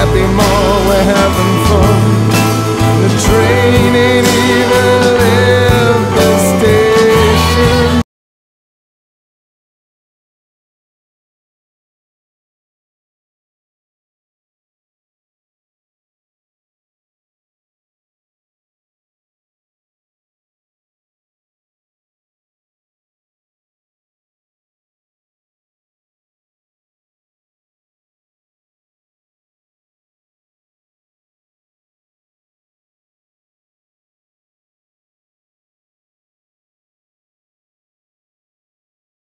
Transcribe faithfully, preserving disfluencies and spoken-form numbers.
be more, we're having fun. The train ain't here.